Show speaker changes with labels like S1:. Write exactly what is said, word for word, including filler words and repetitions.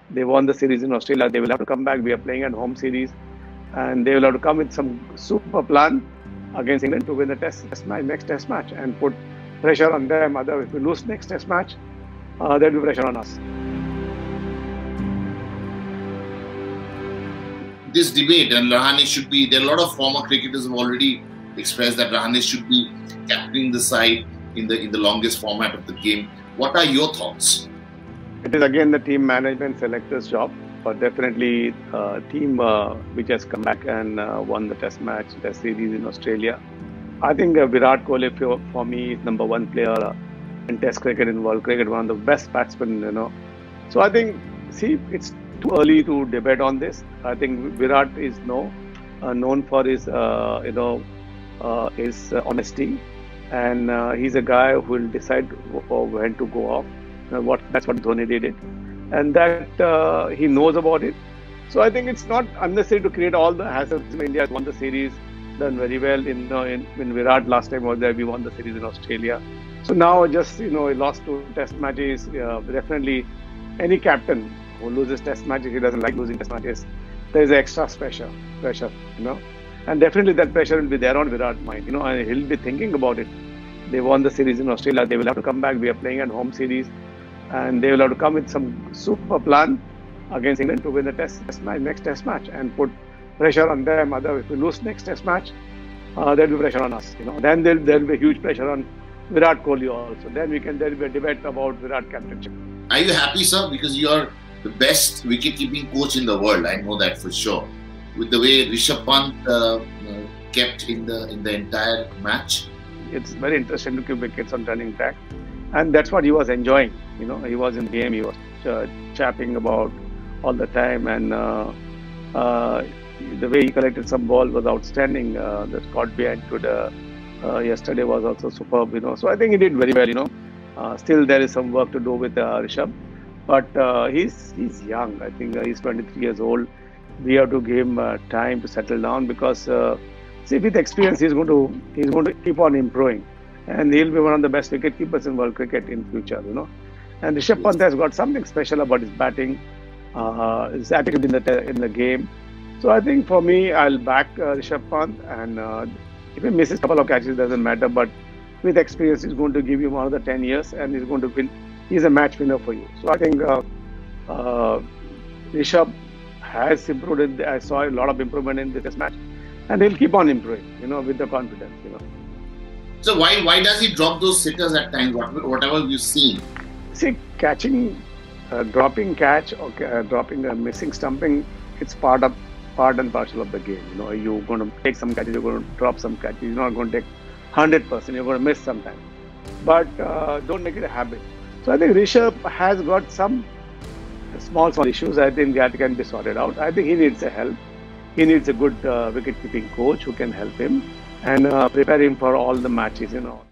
S1: They won the series in Australia. They will have to come back. We are playing at home series, and they will have to come with some super plan against England to win the test, test match, next test match, and put pressure on them. Otherwise, if we lose next test match, uh, there will be pressure on us.
S2: This debate, and Rahane should be, there are a lot of former cricketers who have already expressed that Rahane should be captaining the side in the in the longest format of the game. What are your thoughts?
S1: It is again the team management selector's job, but definitely a team uh, which has come back and uh, won the test match, test series in Australia. I think uh, Virat Kohli for, for me is number one player uh, in test cricket, in world cricket, one of the best batsmen, you know. So I think, see, it's too early to debate on this. I think Virat is no, uh, known for his, uh, you know, uh, his uh, honesty, and uh, he's a guy who will decide when to go off. Uh, what that's what Dhoni did it, and that uh, he knows about it. So I think it's not unnecessary to create all the hassles. India has won the series, done very well. In, you know, in when Virat last time was there, we won the series in Australia. So now just you know, he lost two test matches. Uh, definitely, any captain who loses test matches, he doesn't like losing test matches. There is extra pressure, pressure, you know, and definitely that pressure will be there on Virat's mind, you know, and he'll be thinking about it. They won the series in Australia. They will have to come back. We are playing at home series, and they will have to come with some super plan against England to win the test, test match, next test match, and put pressure on them. Otherwise, if we lose next test match, uh, there will be pressure on us. You know, then there will be huge pressure on Virat Kohli also. Then we can there will be a debate about Virat captainship.
S2: Are you happy, sir? Because you are the best wicket-keeping coach in the world. I know that for sure. With the way Rishabh Pant uh, uh, kept in the in the entire match.
S1: It's very interesting to keep wickets on turning track, and that's what he was enjoying. You know, he was in the game. He was ch chapping about all the time, and uh, uh, the way he collected some ball was outstanding. Uh, the Scott behind to the uh, yesterday was also superb. You know, so I think he did very well. You know, uh, still there is some work to do with uh, Rishabh, but uh, he's he's young. I think uh, he's twenty-three years old. We have to give him uh, time to settle down because. Uh, See, with experience, he's going to he's going to keep on improving, and he'll be one of the best wicket keepers in world cricket in future. You know, and Rishabh Pant has got something special about his batting, uh, his attitude in the in the game. So I think for me, I'll back uh, Rishabh Pant, and uh, if he misses a couple of catches, doesn't matter. But with experience, he's going to give you another ten years, and he's going to win. He's a match winner for you. So I think uh, uh, Rishabh has improved. In the, I saw a lot of improvement in this match. And he'll keep on improving, you know, with the confidence, you know.
S2: So why why does he drop those sitters at times, whatever we've seen?
S1: See, catching, uh, dropping catch or uh, dropping a missing stumping, it's part of part and parcel of the game. You know, you're going to take some catches, you're going to drop some catches. You're not going to take one hundred percent. You're going to miss sometimes. But uh, don't make it a habit. So I think Rishabh has got some small small issues. I think that can be sorted out. I think he needs a help. He needs a good uh, wicket-keeping coach who can help him and uh, prepare him for all the matches, you know.